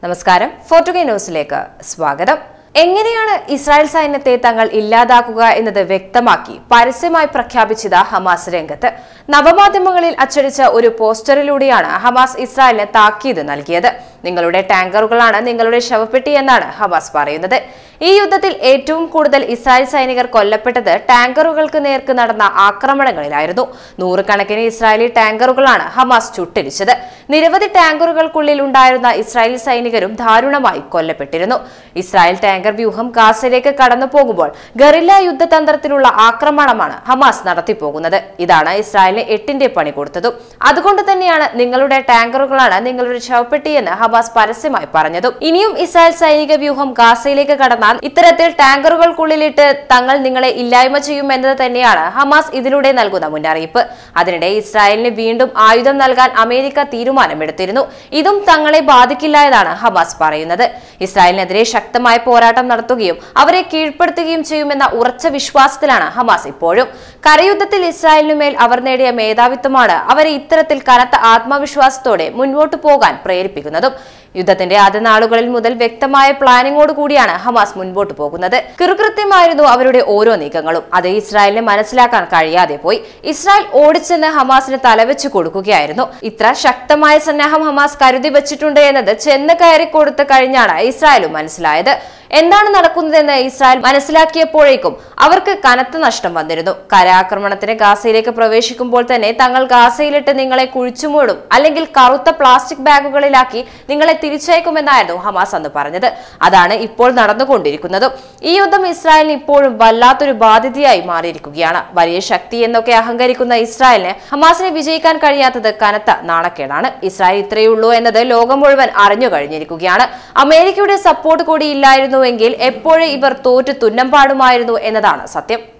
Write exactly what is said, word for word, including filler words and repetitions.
നമസ്കാരം, ഫോർട്ടുഗേ ന്യൂസിലേക്ക് സ്വാഗതം. എങ്ങനെയാണ് ഇസ്രായേൽ സൈന്യത്തെ തങ്ങൾ ഇല്ലാതാക്കുക എന്നത് വ്യക്തമാക്കി പരസ്യമായി പ്രഖ്യാപിച്ചത് ഹമാസ് രംഗത്ത്. നവമാധ്യമങ്ങളിൽ അച്ചടിച്ച ഒരു പോസ്റ്ററിലൂടെയാണ് ഹമാസ് ഇസ്രായേലിന് താക്കീത് നൽകിയത്. നിങ്ങളുടെ ടാങ്കറുകളാണ് നിങ്ങളുടെ ശവപ്പെട്ടി എന്നാണ് ഹമാസ് പറയുന്നത്. ഈ യുദ്ധത്തിൽ ഏറ്റവും കൂടുതൽ ഇസ്രായേൽ സൈനികർ കൊല്ലപ്പെട്ടത് ടാങ്കറുകൾക്ക് നേർക്ക് നടന്ന ആക്രമണങ്ങളിലായിരുന്നു. നൂറുകണക്കിന് ഇസ്രായേലി ടാങ്കറുകളാണ് ഹമാസ് ചുട്ടരിച്ചത്. നിരവധി ടാങ്കറുകൾക്കുള്ളിൽ ഉണ്ടായിരുന്ന ഇസ്രായേൽ സൈനികരും ദാരുണമായി കൊല്ലപ്പെട്ടിരുന്നു. ഇസ്രായേൽ ടാങ്കർ വ്യൂഹം ഗാസയിലേക്ക് കടന്നു പോകുമ്പോൾ ഗറില്ല യുദ്ധതന്ത്രത്തിലുള്ള ആക്രമണമാണ് ഹമാസ് നടത്തിപ്പോകുന്നത്. ഇതാണ് ഇസ്രായേലിന് എട്ടിന്റെ പണി കൊടുത്തതും. അതുകൊണ്ട് തന്നെയാണ് നിങ്ങളുടെ ടാങ്കറുകളാണ് നിങ്ങളുടെ ശവപ്പെട്ടി എന്ന് ഹമാസ് പരസ്യമായി പറഞ്ഞതും. ഇനിയും ഇസ്രായേൽ സൈനിക വ്യൂഹം ഗാസയിലേക്ക് കടന്നാൽ ഇത്തരത്തിൽ ടാങ്കറുകൾക്കുള്ളിലിട്ട് തങ്ങൾ നിങ്ങളെ ഇല്ലായ്മ ചെയ്യും എന്നത് തന്നെയാണ് ഹമാസ് ഇതിലൂടെ നൽകുന്ന മുന്നറിയിപ്പ്. അതിനിടെ ഇസ്രായേലിന് വീണ്ടും ആയുധം നൽകാൻ അമേരിക്ക തീരുമാനമെടുത്തിരുന്നു. ഇതും തങ്ങളെ ബാധിക്കില്ല എന്നാണ് ഹമാസ് പറയുന്നത്. ഇസ്രായേലിനെതിരെ ശക്തമായ പോരാട്ടം നടത്തുകയും അവരെ കീഴ്പ്പെടുത്തുകയും ചെയ്യുമെന്ന ഉറച്ച വിശ്വാസത്തിലാണ് ഹമാസ് ഇപ്പോഴും. കരയുദ്ധത്തിൽ ഇസ്രായേലിനുമേൽ അവർ നേടിയ മേധാവിത്വമാണ് അവരെ ഇത്തരത്തിൽ കനത്ത ആത്മവിശ്വാസത്തോടെ മുന്നോട്ടു പോകാൻ പ്രേരിപ്പിക്കുന്നതും. യുദ്ധത്തിന്റെ ആദ്യ നാളുകളിൽ മുതൽ വ്യക്തമായ പ്ലാനിങ്ങോട് കൂടിയാണ് ഹമാസ് മുൻപോട്ട് പോകുന്നത്. കൃത്യമായിരുന്നു അവരുടെ ഓരോ നീക്കങ്ങളും. അത് ഇസ്രായേലിനെ മനസ്സിലാക്കാൻ കഴിയാതെ പോയി. ഇസ്രായേൽ ഓടിച്ചെന്ന് ഹമാസിന് തലവെച്ച് കൊടുക്കുകയായിരുന്നു. ഇത്ര ശക്തമായ സന്നാഹം ഹമാസ് കരുതി വെച്ചിട്ടുണ്ട് എന്നത് ചെന്ന് കയറി കൊടുത്തു കഴിഞ്ഞാണ് ഇസ്രായേലും മനസ്സിലായത്. എന്താണ് നടക്കുന്നതെന്ന് ഇസ്രായേൽ മനസ്സിലാക്കിയപ്പോഴേക്കും അവർക്ക് കനത്ത നഷ്ടം വന്നിരുന്നു. കരാക്രമണത്തിന് ഗാസയിലേക്ക് പ്രവേശിക്കുമ്പോൾ തന്നെ തങ്ങൾ ഗാസയിലിട്ട് നിങ്ങളെ കുഴിച്ചുമൂടും, അല്ലെങ്കിൽ കറുത്ത പ്ലാസ്റ്റിക് ബാഗുകളിലാക്കി നിങ്ങളെ തിരിച്ചയക്കുമെന്നായിരുന്നു ഹമാസ് അന്ന് പറഞ്ഞത്. അതാണ് ഇപ്പോൾ നടന്നുകൊണ്ടിരിക്കുന്നതും. ഈ യുദ്ധം ഇസ്രായേലിന് ഇപ്പോഴും വല്ലാത്തൊരു ബാധ്യതയായി മാറിയിരിക്കുകയാണ്. വലിയ ശക്തി എന്നൊക്കെ അഹങ്കരിക്കുന്ന ഇസ്രായേലിന് ഹമാസിനെ വിജയിക്കാൻ കഴിയാത്തത് കനത്ത നാണക്കേടാണ്. ഇസ്രായേൽ ഇത്രയേ ഉള്ളൂ എന്നത് ലോകം മുഴുവൻ അറിഞ്ഞു കഴിഞ്ഞിരിക്കുകയാണ്. അമേരിക്കയുടെ സപ്പോർട്ട് കൂടി ഇല്ലായിരുന്നു എങ്കിൽ എപ്പോഴും ഇവർ തോറ്റു തുന്നം പാടുമായിരുന്നു എന്നതാണ് സത്യം.